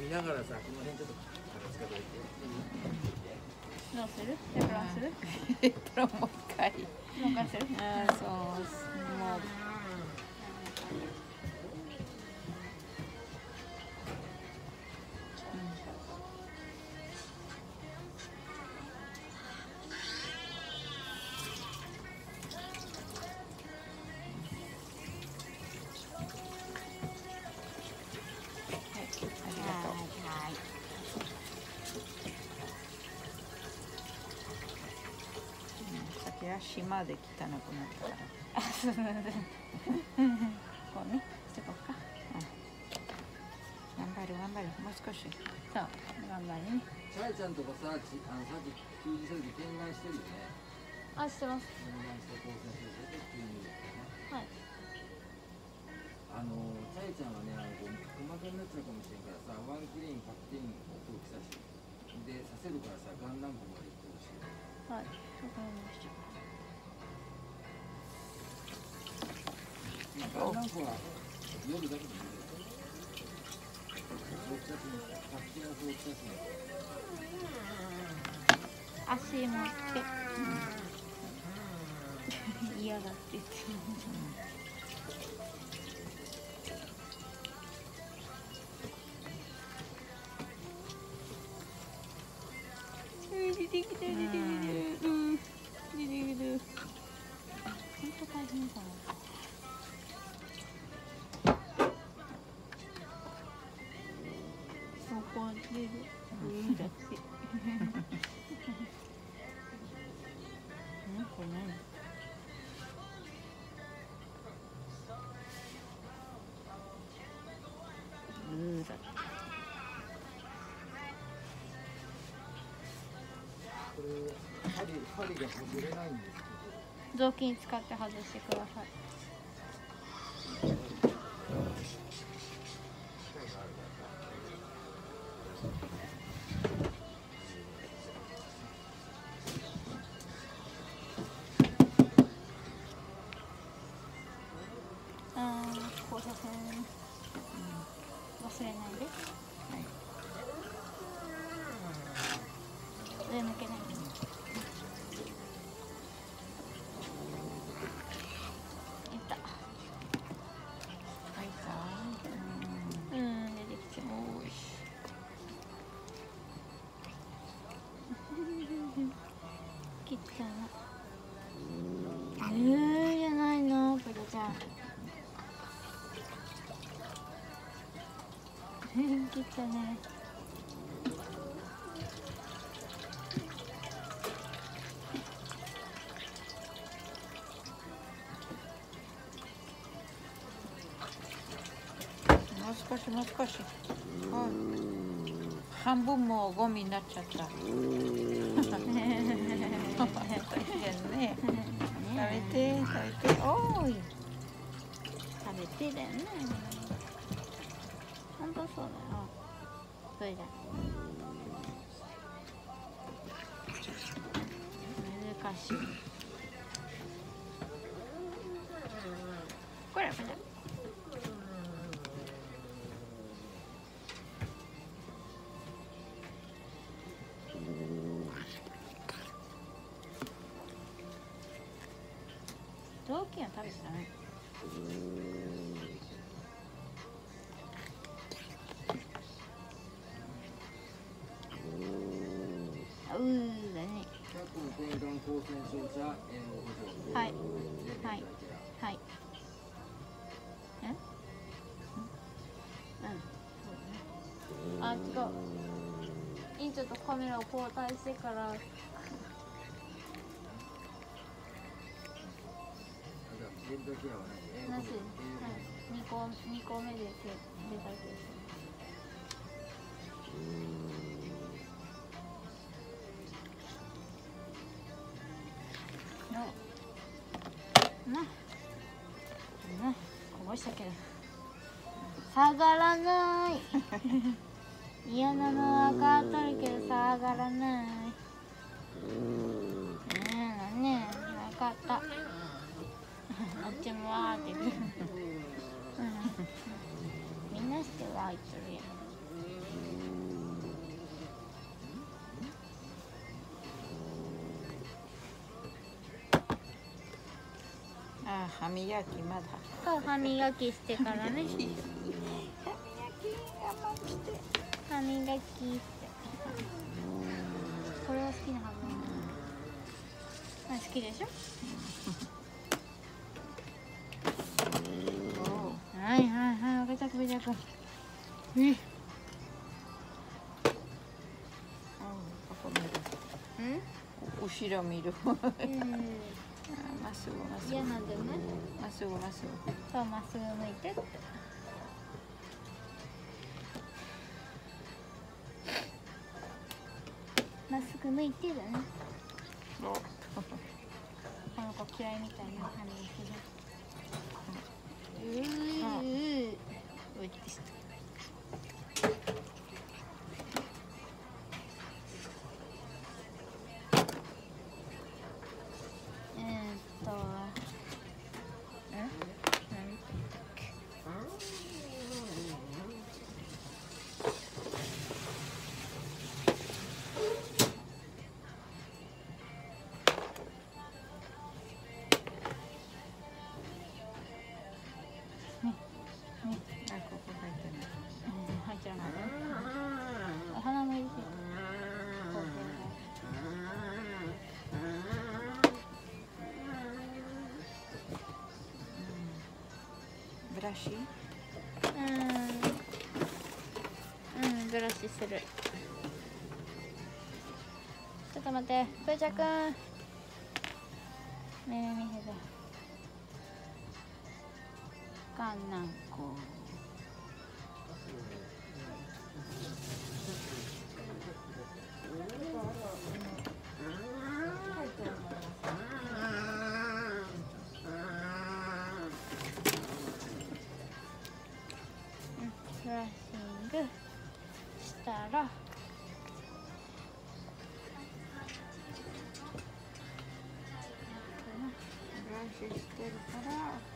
見ながらさ、この辺ちょっと片付けといて。 どうする？エプロンする？ エプロンもう一回。 もう一回する？ ああ、そう、もう。島で汚くなったから。 あ、そうそうそう。こうね、してこうか。 頑張る頑張る、もう少し。 そう、頑張るね。 チャイちゃんとかさ、さっき給仕する時点眼してるよね。 あ、してます。 点眼して光線するで急にね。 はい。 チャイちゃんはね、細かになっちゃうかもしれんからさ、ワンクリーンパッティンを空気さしてでさせるからさ、ガンランプまで行ってほしい。 はい、わかりました。 ガンランプは夜だけでもいいよ。6月にパッティングを6月に。 足持って。嫌だって言って。出てきた出てきた。出てきた。本当大変かな。こう出る。だって。これ何？だって。 これ針が外れないんですけど。 雑巾使って外してください。交差点忘れないで。はい。上向けないで。いった。 はいか。 出てきちゃう。切ったな。じゃないの、ペコちゃん。切ったね。 もう少しもう少し。半分もゴミになっちゃった。食べて食べて、おい。 食べてだよね。本当そうだよ。それだ。難しい。これこれ。雑巾は食べてたね。だね。はい。はい。はい。あ、違う。院長とカメラを交代してから。なし。2個目で出たけど。こぼしたけど下がらない嫌なのは分かっとるけど下がらないねえ分かったあっちもわーって言ってみんなしてわー言っとるやん歯磨きまだ。 そう、歯磨きしてからね。 歯磨き我慢して。 歯磨きして。これは好きなはず。あ、好きでしょ。はいはいはい、べちゃくべちゃく。 ここ見る。後ろ見る。まっすぐまっすぐ。 嫌なんだよね。 まっすぐまっすぐ。 そう、まっすぐ向いてって。まっすぐ向いてだね。この子嫌いみたいな歯磨きで。うってした。 ブラシ？ ブラシする。ちょっと待って、ペーちゃんくん。ねえ、見せて。かんなんこ。ブラッシングしたら。 ブラシしてるから。